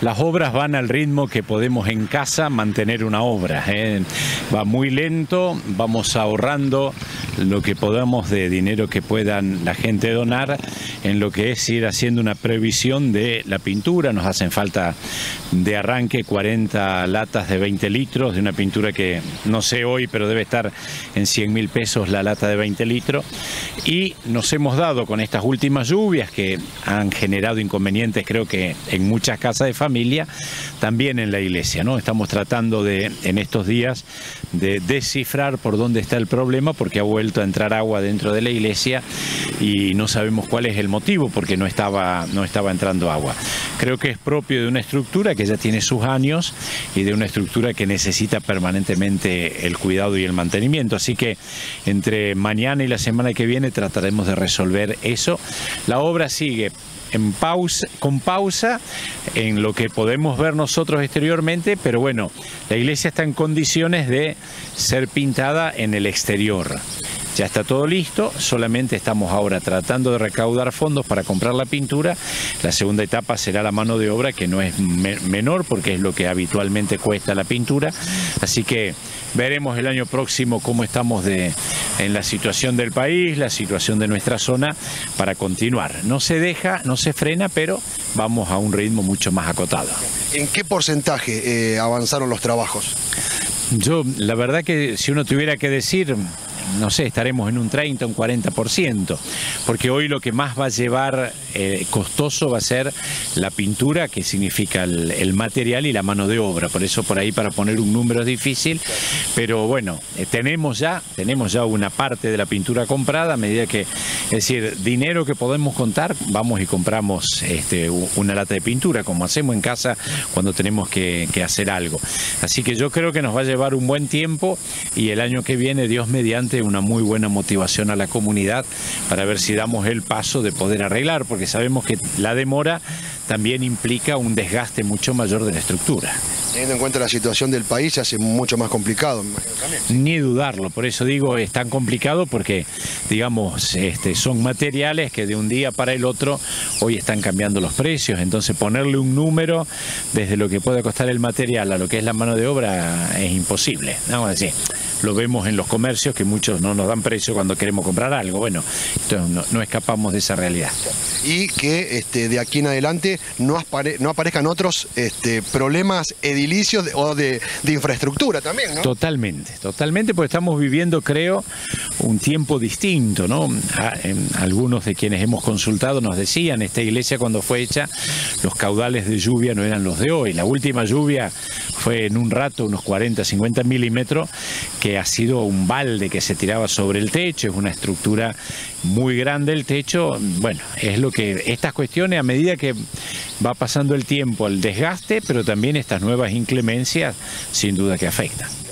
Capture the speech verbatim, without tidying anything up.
Las obras van al ritmo que podemos en casa mantener una obra, ¿eh? Va muy lento, vamos ahorrando lo que podamos de dinero que puedan la gente donar en lo que es ir haciendo una previsión de la pintura. Nos hacen falta de arranque cuarenta latas de veinte litros de una pintura que no sé hoy, pero debe estar en cien mil pesos la lata de veinte litros. Y nos hemos dado con estas últimas lluvias que han generado inconvenientes, creo que en muchas casas de familia, también en la iglesia, ¿no? Estamos tratando de, en estos días, de descifrar por dónde está el problema, porque ha vuelto a entrar agua dentro de la iglesia y no sabemos cuál es el motivo, porque no estaba, no estaba entrando agua. Creo que es propio de una estructura que ya tiene sus años y de una estructura que necesita permanentemente el cuidado y el mantenimiento. Así que entre mañana y la semana que viene trataremos de resolver eso. La obra sigue en pausa, con pausa en lo que podemos ver nosotros exteriormente, pero bueno, la iglesia está en condiciones de ser pintada en el exterior. Ya está todo listo, solamente estamos ahora tratando de recaudar fondos para comprar la pintura. La segunda etapa será la mano de obra, que no es me menor porque es lo que habitualmente cuesta la pintura. Así que veremos el año próximo cómo estamos de, en la situación del país, la situación de nuestra zona, para continuar. No se deja, no se frena, pero vamos a un ritmo mucho más acotado. ¿En qué porcentaje eh, avanzaron los trabajos? Yo, la verdad que si uno tuviera que decir, no sé, estaremos en un treinta, un cuarenta por ciento, porque hoy lo que más va a llevar eh, costoso va a ser la pintura, que significa el, el material y la mano de obra. Por eso por ahí para poner un número es difícil, pero bueno, eh, tenemos ya, tenemos ya una parte de la pintura comprada, a medida que, es decir, dinero que podemos contar, vamos y compramos este, una lata de pintura, como hacemos en casa cuando tenemos que, que hacer algo. Así que yo creo que nos va a llevar un buen tiempo y el año que viene, Dios mediante, una muy buena motivación a la comunidad para ver si damos el paso de poder arreglar, porque sabemos que la demora también implica un desgaste mucho mayor de la estructura. Teniendo en cuenta la situación del país, se hace mucho más complicado. Ni dudarlo, por eso digo, es tan complicado porque, digamos, este, son materiales que de un día para el otro hoy están cambiando los precios, entonces ponerle un número desde lo que puede costar el material a lo que es la mano de obra es imposible, ¿no? Es decir, lo vemos en los comercios que muchos no nos dan precio cuando queremos comprar algo. Bueno, entonces no, no escapamos de esa realidad. Y que este, de aquí en adelante no, apare no aparezcan otros este, problemas edilicios de, o de, de infraestructura también, ¿no? Totalmente, totalmente, porque estamos viviendo, creo, un tiempo distinto, ¿no? A, en, algunos de quienes hemos consultado nos decían, esta iglesia cuando fue hecha, los caudales de lluvia no eran los de hoy. La última lluvia fue en un rato, unos cuarenta, cincuenta milímetros, que ha sido un balde que se tiraba sobre el techo, es una estructura muy grande el techo. Bueno, es lo que estas cuestiones, a medida que va pasando el tiempo, el desgaste, pero también estas nuevas inclemencias, sin duda que afectan.